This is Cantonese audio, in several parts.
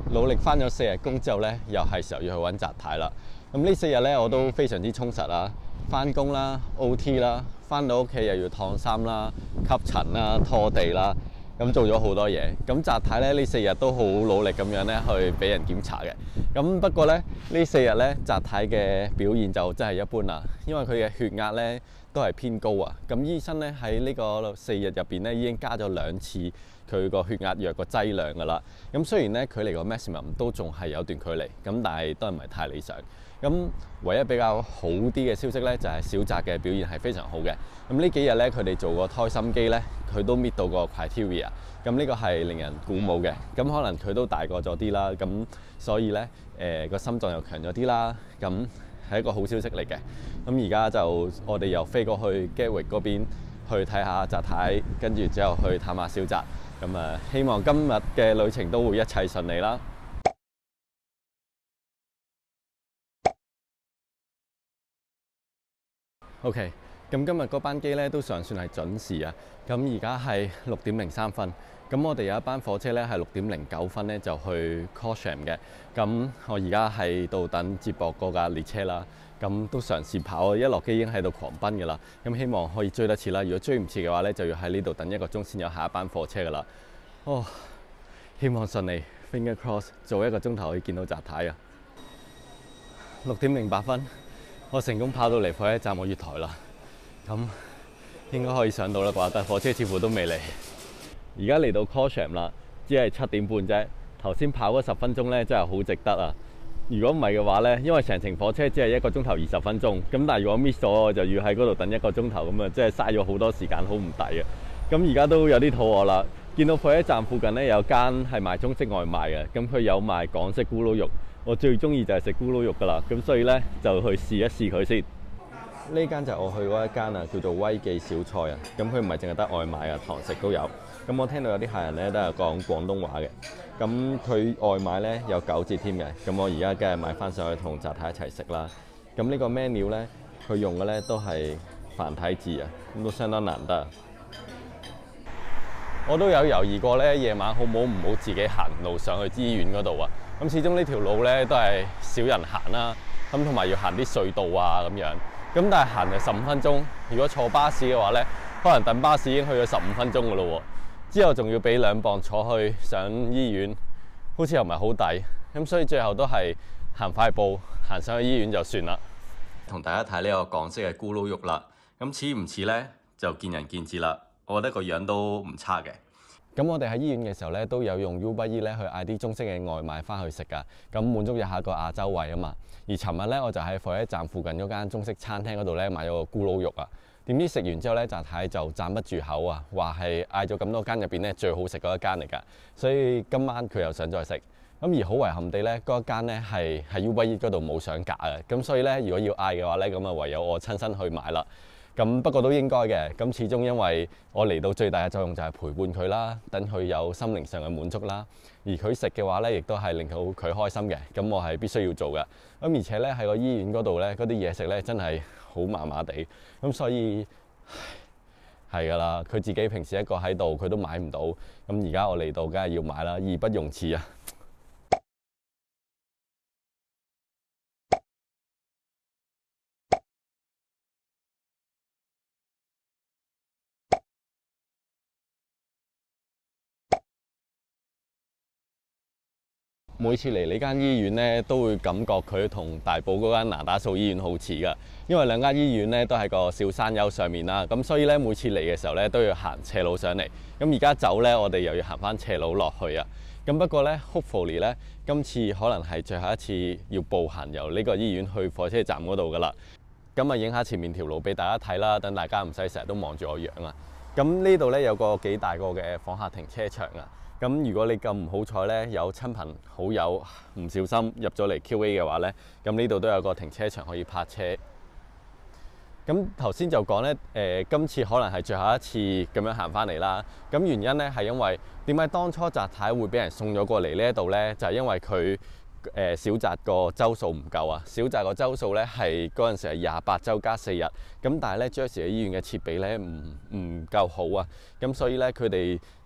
努力翻咗4日工之後咧，又係時候要去揾澤太啦。咁呢4日咧，我都非常之充實啦，翻工啦、OT 啦，翻到屋企又要燙衫啦、吸塵啦、拖地啦，咁做咗好多嘢。咁澤太咧呢4日都好努力咁樣咧去俾人檢查嘅。咁不過咧呢4日咧，澤太嘅表現就真係一般啦，因為佢嘅血壓咧都係偏高啊。咁醫生咧喺呢個4日入邊咧已經加咗2次佢個血壓藥個劑量㗎啦。咁雖然咧距離個 maximum 都仲係有段距離，咁但係都唔係太理想。咁唯一比較好啲嘅消息咧，就係小澤嘅表現係非常好嘅。咁呢幾日咧，佢哋做個胎心機咧，佢都搣到個 criteria。咁呢個係令人鼓舞嘅。咁可能佢都大個咗啲啦，咁所以咧個心臟又強咗啲啦。咁係一個好消息嚟嘅。咁而家就我哋又飛過去 Gatwick 嗰邊去睇下澤太，跟住之後去探下小澤。咁希望今日嘅旅程都會一切順利啦。OK， 咁今日嗰班機咧都尚算係準時啊。咁而家係6點03分。咁我哋有一班火車咧係6點09分咧就去 Corsham 嘅。咁我而家喺度等接駁嗰架列車啦。咁都嘗試跑，一落機已經喺度狂奔㗎啦。咁希望可以追得切啦。如果追唔切嘅話咧，就要喺呢度等1個鐘先有下一班火車㗎啦。哦，希望順利 ，finger cross， 做1個鐘頭可以見到澤太啊。6點08分。我成功跑到嚟火車站個月台啦，咁應該可以上到啦啩，但火車似乎都未嚟。而家嚟到 Corsham 啦，只係7點半啫。頭先跑嗰10分鐘咧，真係好值得啊！如果唔係嘅話咧，因為成程火車只係1個鐘頭20分鐘，咁但係如果 miss 咗，我就要喺嗰度等1個鐘頭，咁啊，真係嘥咗好多時間，好唔抵啊！咁而家都有啲肚餓啦，見到火車站附近咧有間係賣中式外賣嘅，咁佢有賣港式咕嚕肉。我最中意就係食咕嚕肉㗎啦，咁所以咧就去試一試佢先。呢間就係我去嗰一間啊，叫做威記小菜啊。咁佢唔係淨係得外賣啊，堂食都有。咁我聽到有啲客人咧都係講廣東話嘅。咁佢外賣咧有9折添嘅。咁我而家梗係買翻上去同澤太一齊食啦。咁呢個 menu 咧，佢用嘅咧都係繁體字啊，咁都相當難得。我都有猶豫過咧，夜晚好唔好自己行路上去醫院嗰度啊？咁始終呢條路咧都係少人行啦，咁同埋要行啲隧道啊咁樣。咁但係行就15分鐘，如果坐巴士嘅話咧，可能等巴士已經去咗15分鐘㗎咯喎。之後仲要俾2磅坐去上醫院，好似又唔係好抵。咁所以最後都係行快步，行上去醫院就算啦。同大家睇呢個港式嘅咕嚕肉啦，咁似唔似咧就見仁見智啦。我覺得個樣都唔差嘅。咁我哋喺醫院嘅時候咧，都有用 Uber Eats 咧去嗌啲中式嘅外賣翻去食噶，咁滿足一下個亞洲胃啊嘛。而尋日咧，我就喺火車站附近嗰間中式餐廳嗰度咧買咗個咕嚕肉啊。點知食完之後咧，澤太就讚不住口啊，話係嗌咗咁多間入邊咧最好食嗰一間嚟㗎。所以今晚佢又想再食。咁而好遺憾地咧，嗰一間咧係喺 Uber Eats 嗰度冇上架嘅。咁所以咧，如果要嗌嘅話咧，咁啊唯有我親身去買啦。咁不過都應該嘅，咁始終因為我嚟到最大嘅作用就係陪伴佢啦，等佢有心靈上嘅滿足啦。而佢食嘅話咧，亦都係令到佢開心嘅。咁我係必須要做嘅。咁而且咧喺個醫院嗰度咧，嗰啲嘢食咧真係好麻麻地。咁所以係㗎啦，佢自己平時一個喺度，佢都買唔到。咁而家我嚟到，梗係要買啦，義不容辭啊！每次嚟呢間醫院咧，都會感覺佢同大埔嗰間那打素醫院好似㗎，因為兩間醫院咧都喺個小山丘上面啦，咁所以咧每次嚟嘅時候咧都要行斜路上嚟。咁而家走咧，我哋又要行翻斜路落去啊。咁不過咧 hopefully 咧，今次可能係最後一次要步行由呢個醫院去火車站嗰度㗎啦。咁啊，影下前面條路俾大家睇啦，等大家唔使成日都望住我樣啊。咁呢度咧有個幾大個嘅訪客停車場啊。咁如果你咁唔好彩咧，有親朋好友唔小心入咗嚟 QA 嘅話咧，咁呢度都有個停車場可以泊車。咁頭先就講咧，今次可能係最後一次咁樣行翻嚟啦。咁原因咧係因為點解當初澤太會俾人送咗過嚟呢一度咧？就係因為佢小澤個周數唔夠啊。小澤個周數咧係嗰陣時係28週加4日，咁但係咧 Jersey 醫院嘅設備咧唔夠好啊，咁所以咧佢哋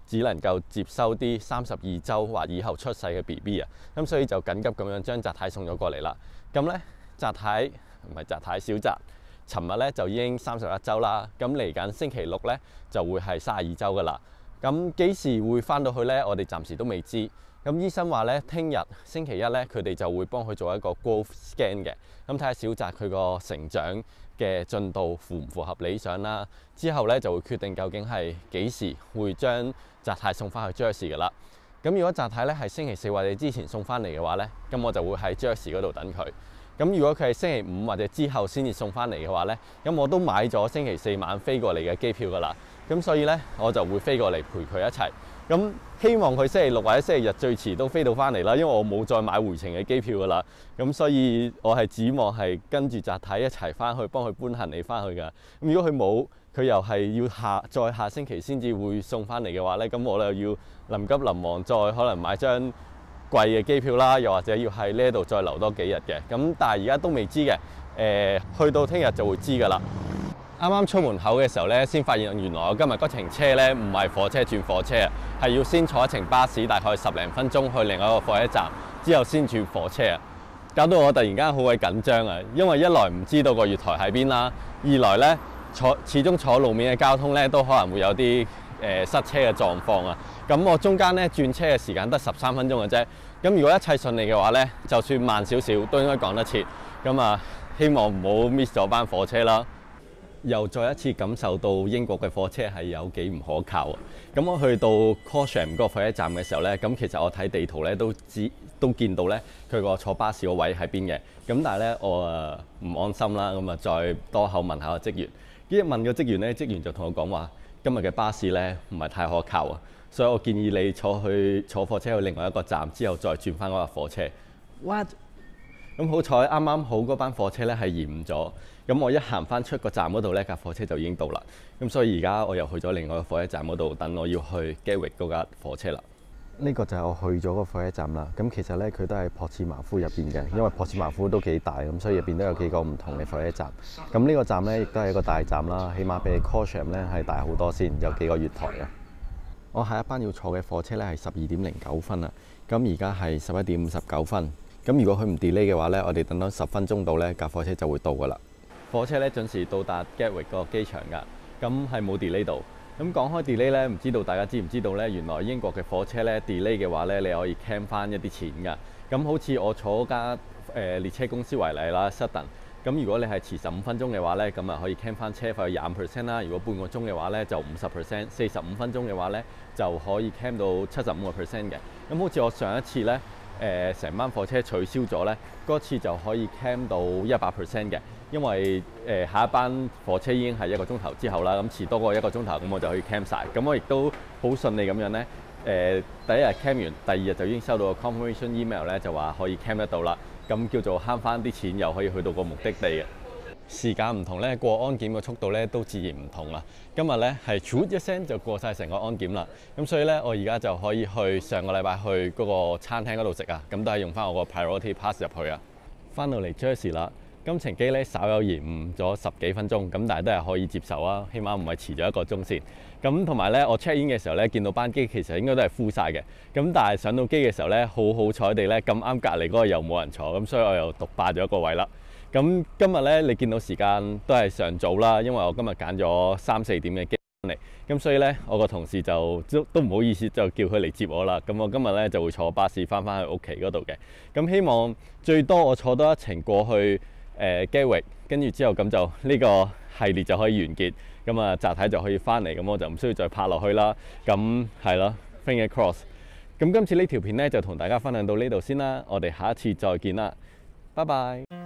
只能夠接收啲32週或以後出世嘅 BB 啊，咁所以就緊急咁樣將澤太送咗過嚟啦。咁咧澤太唔係澤太，小澤，尋日咧就已經31週啦。咁嚟緊星期六咧就會係32週噶啦。咁幾時會翻到去咧？我哋暫時都未知。咁醫生話咧，聽日星期一咧，佢哋就會幫佢做一個 growth scan 嘅，咁睇下小澤佢個成長嘅進度符唔符合理想啦。之後咧就會決定究竟係幾時會將澤太送翻去 Jersey 噶啦。咁如果澤太咧係星期四或者之前送翻嚟嘅話咧，咁我就會喺 Jersey 嗰度等佢。咁如果佢係星期五或者之後先至送翻嚟嘅話咧，咁我都買咗星期四晚飛過嚟嘅機票噶啦。咁所以咧我就會飛過嚟陪佢一齊。咁希望佢星期六或者星期日最遲都飛到翻嚟啦，因為我冇再買回程嘅機票噶啦。咁所以我係指望係跟住澤太一齊翻去幫佢搬行李翻去㗎。咁如果佢冇，佢又係要再下星期先至會送翻嚟嘅話咧，咁我又要臨急臨忙再可能買張貴嘅機票啦，又或者要喺呢度再留多幾日嘅。咁但係而家都未知嘅，去到聽日就會知㗎啦。啱啱出門口嘅時候咧，先發現原來我今日嗰程車咧唔係火車轉火車啊，係要先坐一程巴士，大概10零分鐘去另外一個火車站，之後先轉火車啊。搞到我突然間好鬼緊張啊，因為一來唔知道個月台喺邊啦，二來咧始終坐路面嘅交通咧都可能會有啲塞車嘅狀況啊。咁我中間咧轉車嘅時間得13分鐘嘅啫。咁如果一切順利嘅話咧，就算慢少少都應該趕得切。咁啊，希望唔好 miss 咗班火車啦。又再一次感受到英國嘅火車係有幾唔可靠啊！咁我去到 Corsham 嗰個火車站嘅時候咧，咁其實我睇地圖咧都見到咧佢個坐巴士個位喺邊嘅。咁但係咧我唔安心啦，咁啊再多口問下個職員。一問個職員咧，職員就同我講話今日嘅巴士咧唔係太可靠啊，所以我建議你坐火車去另外一個站之後再轉翻嗰架火車。What？咁好彩啱啱好嗰班火車咧係延誤咗，咁我一行翻出個站嗰度咧，架火車就已經到啦。咁所以而家我又去咗另外個火車站嗰度等我要去 Gatwick 嗰架火車啦。呢個就係我去咗個火車站啦。咁其實咧佢都係朴茨茅夫入邊嘅，因為朴茨茅夫都幾大，咁所以入邊都有幾個唔同嘅火車站。咁呢個站咧亦都係一個大站啦，起碼比 Corsham 咧係大好多先，有幾個月台啊。我下一班要坐嘅火車咧係12點09分啊，咁而家係11點59分。咁如果佢唔 delay 嘅話咧，我哋等多10分鐘到咧，架火車就會到噶啦。火車咧準時到達 Gatwick 個機場㗎，咁係冇 delay 到。咁講開 delay 咧，唔知道大家知唔知道咧？原來英國嘅火車咧 delay 嘅話咧，你可以 claim 翻一啲錢㗎。咁好似我坐嗰間列車公司為例啦 Sutton。咁如果你係遲15分鐘嘅話咧，咁啊可以 claim 翻車費25% 啦。如果半個鐘嘅話咧，就50%。45分鐘嘅話咧，就可以 claim 到75% 嘅。咁好似我上一次咧。成班火車取消咗呢，嗰次就可以 claim 到100% 嘅，因為下一班火車已經係1個鐘頭之後啦，咁遲多過1個鐘頭，咁我就可以 claim 晒。咁我亦都好順利咁樣呢，第一日 claim 完，第二日就已經收到個 confirmation email 呢，就話可以 claim 得到啦，咁叫做慳翻啲錢，又可以去到個目的地嘅。時間唔同咧，過安檢嘅速度咧都自然唔同啦。今日咧係唰一聲就過晒成個安檢啦，咁所以咧我而家就可以去上個禮拜去嗰個餐廳嗰度食啊，咁都係用翻我個 priority pass 入去啊。翻到嚟 Jersey 啦，今程機咧稍有延誤咗10幾分鐘，咁但係都係可以接受啊，起碼唔係遲咗1個鐘先。咁同埋咧，我 check in 嘅時候咧，見到班機其實應該都係 full 晒嘅，咁但係上到機嘅時候咧，好彩地咧咁啱隔離嗰個又冇人坐，咁所以我又獨霸咗一個位啦。咁今日咧，你見到時間都係上早啦，因為我今日揀咗3、4點嘅機嚟，咁所以咧，我個同事就都唔好意思，就叫佢嚟接我啦。咁我今日咧就會坐巴士翻去屋企嗰度嘅。咁希望最多我坐多一程過去Gatwick，跟住之後咁就呢個系列就可以完結。咁啊，澤太就可以翻嚟，咁我就唔需要再拍落去啦。咁係咯 ，finger cross。咁今次呢條片咧就同大家分享到呢度先啦，我哋下一次再見啦，拜拜。